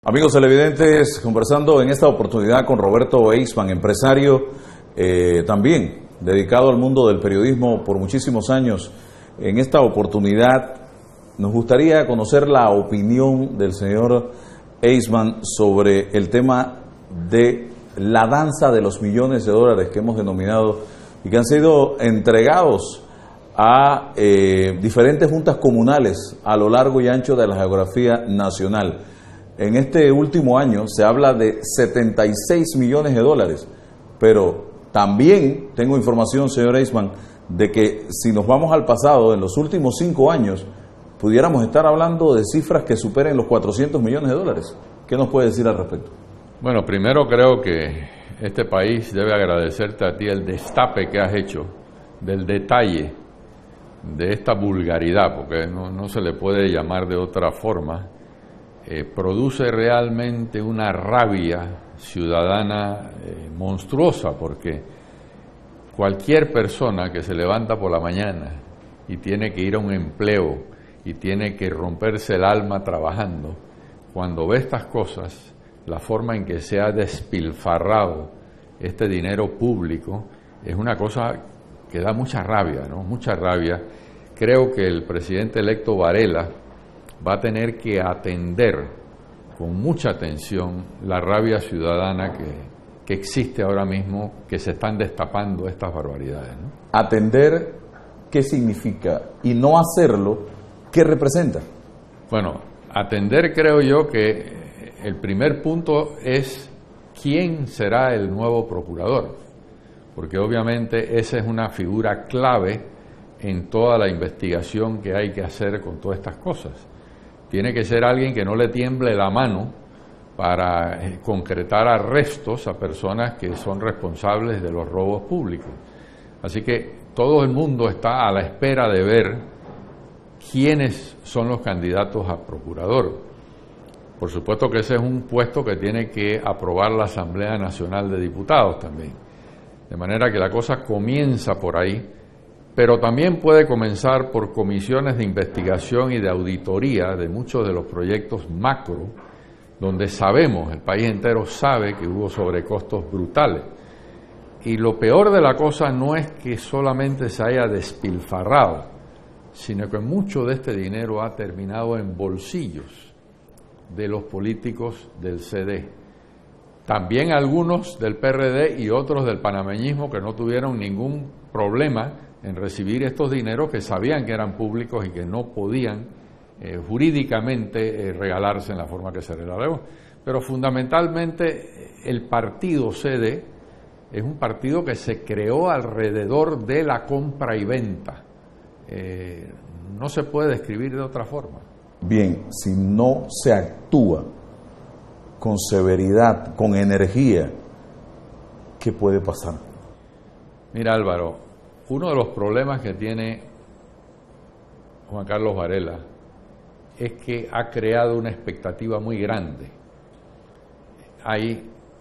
Amigos televidentes, conversando en esta oportunidad con Roberto Eisman, empresario también dedicado al mundo del periodismo por muchísimos años. En esta oportunidad nos gustaría conocer la opinión del señor Eisman sobre el tema de la danza de los millones de dólares que hemos denominado y que han sido entregados a diferentes juntas comunales a lo largo y ancho de la geografía nacional. En este último año se habla de 76 millones de dólares, pero también tengo información, señor Eisman, de que si nos vamos al pasado, en los últimos 5 años, pudiéramos estar hablando de cifras que superen los 400 millones de dólares. ¿Qué nos puede decir al respecto? Bueno, primero creo que este país debe agradecerte a ti el destape que has hecho del detalle de esta vulgaridad, porque no se le puede llamar de otra forma. Produce realmente una rabia ciudadana monstruosa, porque cualquier persona que se levanta por la mañana y tiene que ir a un empleo y tiene que romperse el alma trabajando, cuando ve estas cosas, la forma en que se ha despilfarrado este dinero público, es una cosa que da mucha rabia, ¿no? Mucha rabia. Creo que el presidente electo Varela va a tener que atender con mucha atención la rabia ciudadana que existe ahora mismo, que se están destapando estas barbaridades, ¿no? Atender, ¿qué significa? Y no hacerlo, ¿qué representa? Bueno, atender, creo yo que el primer punto es quién será el nuevo procurador, porque obviamente esa es una figura clave en toda la investigación que hay que hacer con todas estas cosas. Tiene que ser alguien que no le tiemble la mano para concretar arrestos a personas que son responsables de los robos públicos. Así que todo el mundo está a la espera de ver quiénes son los candidatos a procurador. Por supuesto que ese es un puesto que tiene que aprobar la Asamblea Nacional de Diputados también. De manera que la cosa comienza por ahí, pero también puede comenzar por comisiones de investigación y de auditoría de muchos de los proyectos macro, donde sabemos, el país entero sabe que hubo sobrecostos brutales. Y lo peor de la cosa no es que solamente se haya despilfarrado, sino que mucho de este dinero ha terminado en bolsillos de los políticos del CD. También algunos del PRD y otros del panameñismo que no tuvieron ningún problema en recibir estos dineros, que sabían que eran públicos y que no podían jurídicamente regalarse en la forma que se regaló. Pero fundamentalmente el partido CD es un partido que se creó alrededor de la compra y venta. No se puede describir de otra forma. Bien, si no se actúa con severidad, con energía, ¿qué puede pasar? Mira, Álvaro, uno de los problemas que tiene Juan Carlos Varela es que ha creado una expectativa muy grande. Hay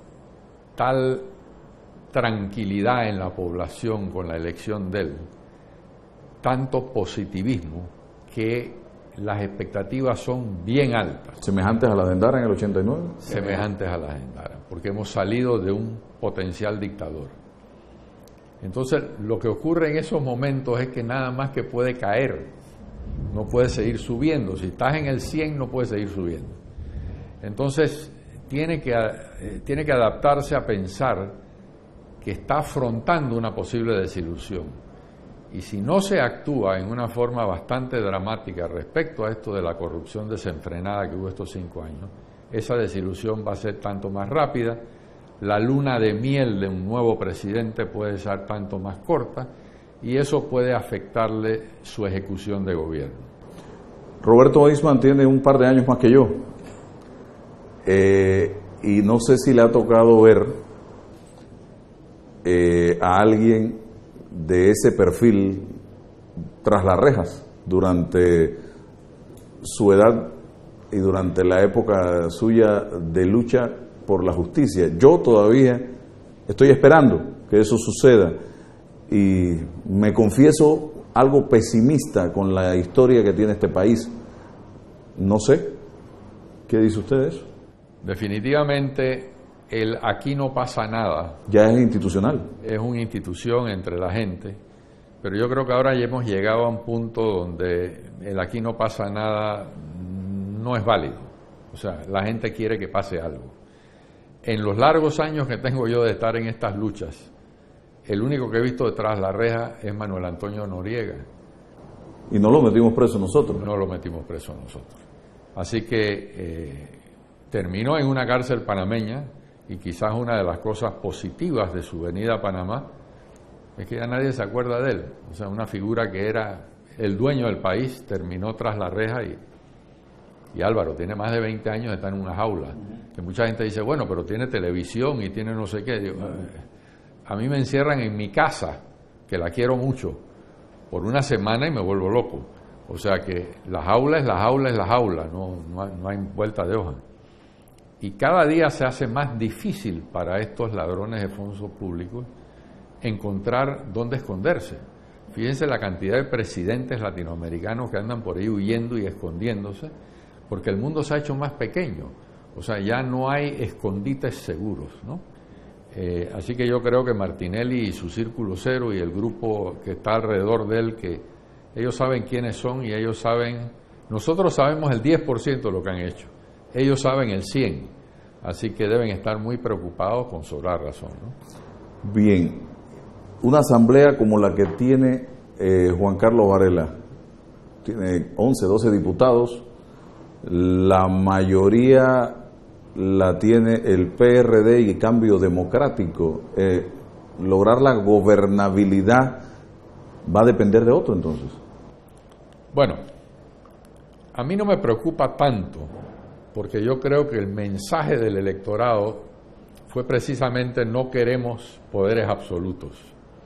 tal tranquilidad en la población con la elección de él, tanto positivismo, que las expectativas son bien altas. ¿Semejantes a las de Endara en el 89? Semejantes a las de Endara, porque hemos salido de un potencial dictador. Entonces, lo que ocurre en esos momentos es que nada más que puede caer, no puede seguir subiendo. Si estás en el 100, no puede seguir subiendo. Entonces, tiene que adaptarse a pensar que está afrontando una posible desilusión. Y si no se actúa en una forma bastante dramática respecto a esto de la corrupción desenfrenada que hubo estos 5 años, esa desilusión va a ser tanto más rápida. La luna de miel de un nuevo presidente puede ser tanto más corta y eso puede afectarle su ejecución de gobierno. Roberto Eisman tiene un par de años más que yo y no sé si le ha tocado ver a alguien de ese perfil tras las rejas durante su edad y durante la época suya de lucha por la justicia. Yo todavía estoy esperando que eso suceda y me confieso algo pesimista con la historia que tiene este país. No sé, ¿qué dice usted de eso? Definitivamente el aquí no pasa nada Ya es institucional. es una institución entre la gente, pero yo creo que ahora ya hemos llegado a un punto donde el aquí no pasa nada no es válido. O sea, la gente quiere que pase algo. En los largos años que tengo yo de estar en estas luchas, el único que he visto detrás de la reja es Manuel Antonio Noriega. Y no lo metimos preso nosotros. No lo metimos preso nosotros. Así que terminó en una cárcel panameña, y quizás una de las cosas positivas de su venida a Panamá es que ya nadie se acuerda de él. O sea, una figura que era el dueño del país terminó tras la reja y Álvaro tiene más de 20 años, está en una jaula. Que mucha gente dice, bueno, pero tiene televisión y tiene no sé qué. Digo, a mí me encierran en mi casa, que la quiero mucho, por una semana y me vuelvo loco. O sea que la jaula es la jaula, es la jaula, no hay vuelta de hoja. Y cada día se hace más difícil para estos ladrones de fondos públicos encontrar dónde esconderse. Fíjense la cantidad de presidentes latinoamericanos que andan por ahí huyendo y escondiéndose, porque el mundo se ha hecho más pequeño. O sea, ya no hay escondites seguros, ¿no? Así que yo creo que Martinelli y su Círculo Cero y el grupo que está alrededor de él, que ellos saben quiénes son y ellos saben, nosotros sabemos el 10% de lo que han hecho. Ellos saben el 100%, así que deben estar muy preocupados con sobrar razón, ¿no? Bien, una asamblea como la que tiene Juan Carlos Varela, tiene 11, 12 diputados, la mayoría la tiene el PRD y Cambio Democrático. Lograr la gobernabilidad va a depender de otro entonces. Bueno, a mí no me preocupa tanto, porque yo creo que el mensaje del electorado fue precisamente no queremos poderes absolutos.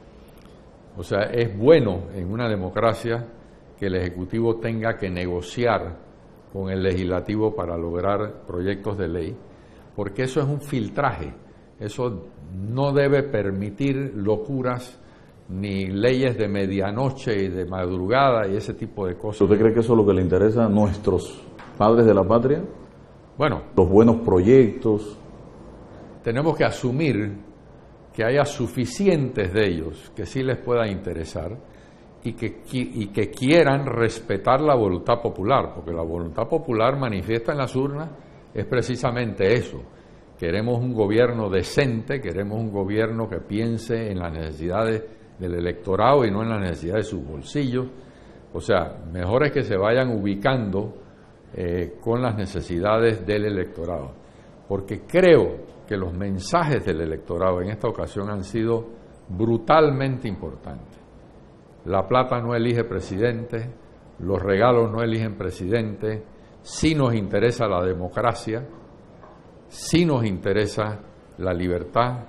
O sea, es bueno en una democracia que el Ejecutivo tenga que negociar con el Legislativo para lograr proyectos de ley, porque eso es un filtraje, eso no debe permitir locuras ni leyes de medianoche y de madrugada y ese tipo de cosas. ¿Usted cree que eso es lo que le interesa a nuestros padres de la patria? Bueno, Los buenos proyectos. tenemos que asumir que haya suficientes de ellos que sí les pueda interesar y que quieran respetar la voluntad popular, porque la voluntad popular manifiesta en las urnas es precisamente eso. Queremos un gobierno decente, queremos un gobierno que piense en las necesidades del electorado y no en las necesidades de sus bolsillos. O sea, mejor es que se vayan ubicando con las necesidades del electorado, porque creo que los mensajes del electorado en esta ocasión han sido brutalmente importantes. La plata no elige presidente, los regalos no eligen presidente, sí nos interesa la democracia, sí nos interesa la libertad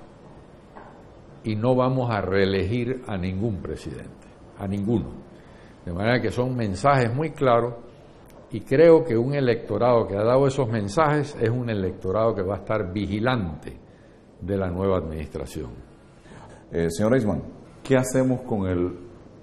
y no vamos a reelegir a ningún presidente, a ninguno. De manera que son mensajes muy claros y creo que un electorado que ha dado esos mensajes es un electorado que va a estar vigilante de la nueva administración. Señor Eisman, ¿qué hacemos con el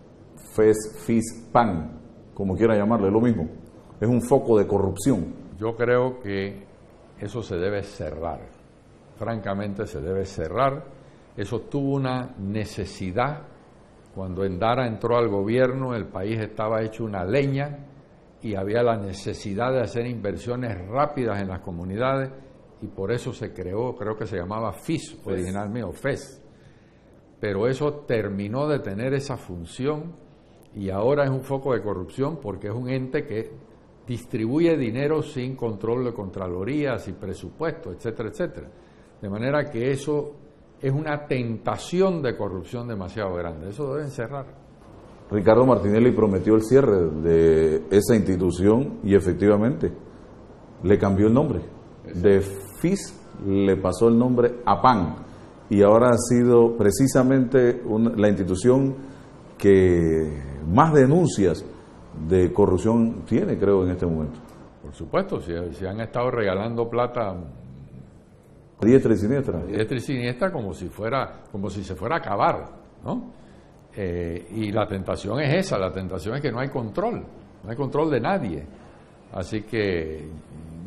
FIS-PAN, como quiera llamarle, lo mismo? Es un foco de corrupción. Yo creo que eso se debe cerrar, francamente se debe cerrar. Eso tuvo una necesidad. Cuando Endara entró al gobierno, el país estaba hecho una leña y había la necesidad de hacer inversiones rápidas en las comunidades y por eso se creó, creo que se llamaba FIS originalmente, o FES. Pero eso terminó de tener esa función y ahora es un foco de corrupción porque es un ente que distribuye dinero sin control de Contraloría, sin presupuesto, etcétera, etcétera. De manera que eso es una tentación de corrupción demasiado grande. Eso deben cerrar. Ricardo Martinelli prometió el cierre de esa institución y efectivamente le cambió el nombre. De FIS le pasó el nombre a PAN y ahora ha sido precisamente la institución que más denuncias de corrupción tiene, creo, en este momento. Por supuesto, si han estado regalando plata diestra y siniestra. Diestra y siniestra como si se fuera a acabar, ¿no? Y la tentación es esa, la tentación es que no hay control de nadie. Así que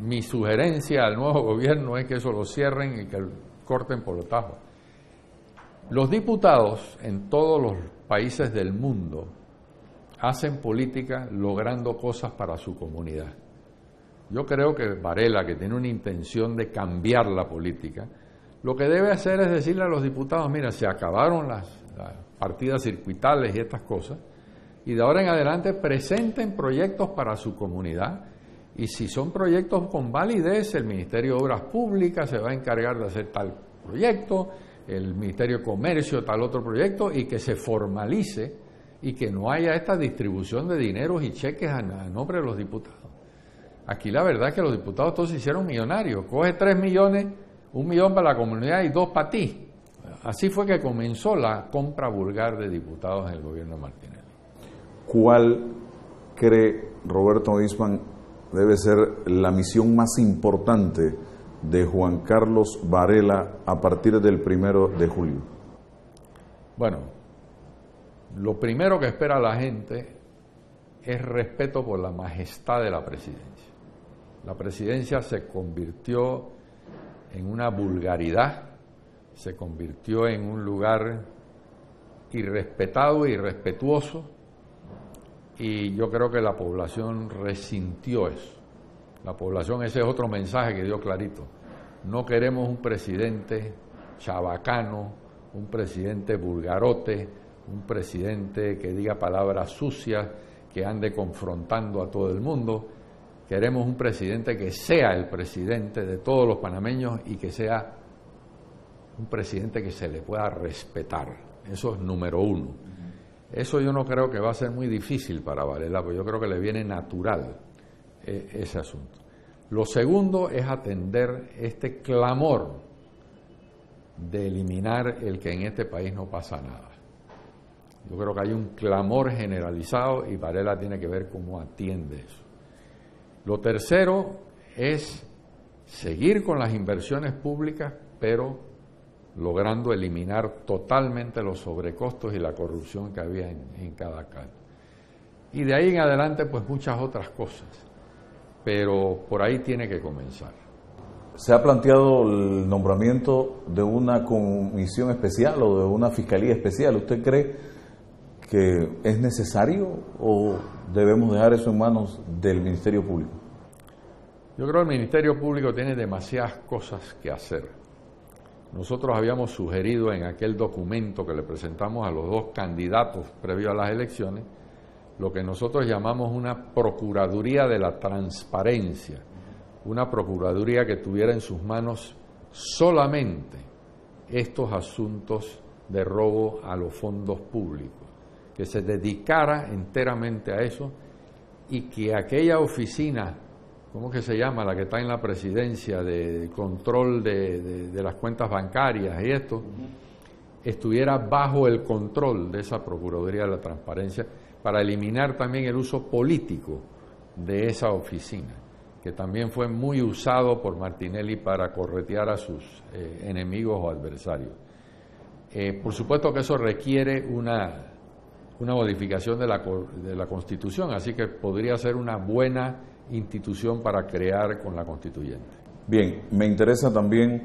mi sugerencia al nuevo gobierno es que eso lo cierren y que corten por los tajos. Los diputados en todos los países del mundo hacen política logrando cosas para su comunidad. Yo creo que Varela, que tiene una intención de cambiar la política, lo que debe hacer es decirle a los diputados, mira, se acabaron las partidas circuitales y estas cosas, y de ahora en adelante presenten proyectos para su comunidad, y si son proyectos con validez, el Ministerio de Obras Públicas se va a encargar de hacer tal proyecto, el Ministerio de Comercio tal otro proyecto, y que se formalice y que no haya esta distribución de dineros y cheques a nombre de los diputados. Aquí la verdad es que los diputados todos se hicieron millonarios. Coge 3 millones, 1 millón para la comunidad y 2 para ti. Así fue que comenzó la compra vulgar de diputados en el gobierno de Martinelli. ¿Cuál cree Roberto Eastman debe ser la misión más importante de Juan Carlos Varela a partir del 1 de julio? Bueno, lo primero que espera la gente es respeto por la majestad de la presidencia. La presidencia se convirtió en una vulgaridad, se convirtió en un lugar irrespetado e irrespetuoso, y yo creo que la población resintió eso. La población, ese es otro mensaje que dio clarito. No queremos un presidente chabacano, un presidente vulgarote, un presidente que diga palabras sucias, que ande confrontando a todo el mundo. Queremos un presidente que sea el presidente de todos los panameños y que sea un presidente que se le pueda respetar. Eso es número uno. Eso yo no creo que va a ser muy difícil para Varela, porque yo creo que le viene natural ese asunto. Lo segundo es atender este clamor de eliminar el que en este país no pasa nada. Yo creo que hay un clamor generalizado y Varela tiene que ver cómo atiende eso. Lo tercero es seguir con las inversiones públicas, pero logrando eliminar totalmente los sobrecostos y la corrupción que había en cada caso. Y de ahí en adelante, pues muchas otras cosas, pero por ahí tiene que comenzar. ¿Se ha planteado el nombramiento de una comisión especial o de una fiscalía especial? ¿Usted cree que es necesario o debemos dejar eso en manos del Ministerio Público? Yo creo que el Ministerio Público tiene demasiadas cosas que hacer. Nosotros habíamos sugerido en aquel documento que le presentamos a los dos candidatos previo a las elecciones, lo que nosotros llamamos una Procuraduría de la Transparencia, una Procuraduría que tuviera en sus manos solamente estos asuntos de robo a los fondos públicos, que se dedicara enteramente a eso y que aquella oficina, ¿cómo que se llama? La que está en la presidencia de control de las cuentas bancarias y esto, estuviera bajo el control de esa Procuraduría de la Transparencia para eliminar también el uso político de esa oficina, que también fue muy usado por Martinelli para corretear a sus enemigos o adversarios. Por supuesto que eso requiere una modificación de la Constitución, así que podría ser una buena institución para crear con la constituyente. Bien, me interesa también,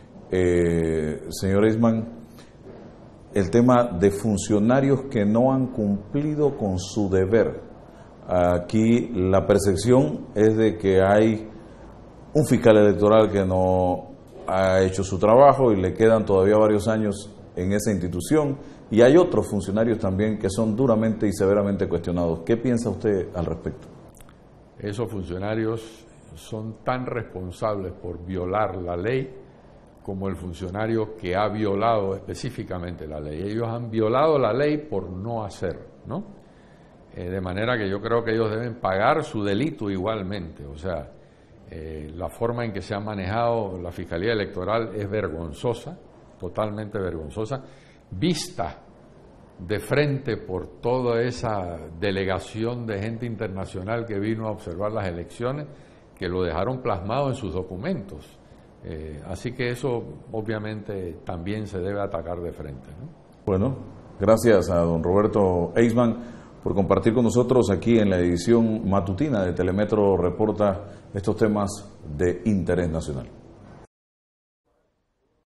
señor Eastman, el tema de funcionarios que no han cumplido con su deber. Aquí la percepción es de que hay un fiscal electoral que no ha hecho su trabajo y le quedan todavía varios años en esa institución, y hay otros funcionarios también que son duramente y severamente cuestionados. ¿Qué piensa usted al respecto? Esos funcionarios son tan responsables por violar la ley como el funcionario que ha violado específicamente la ley. Ellos han violado la ley por no hacer, ¿no? De manera que yo creo que ellos deben pagar su delito igualmente. O sea, la forma en que se ha manejado la Fiscalía Electoral es vergonzosa, totalmente vergonzosa, vista de frente por toda esa delegación de gente internacional que vino a observar las elecciones, que lo dejaron plasmado en sus documentos. Así que eso obviamente también se debe atacar de frente, ¿no? Bueno, gracias a don Roberto Eastman por compartir con nosotros aquí en la edición matutina de Telemetro Reporta estos temas de interés nacional.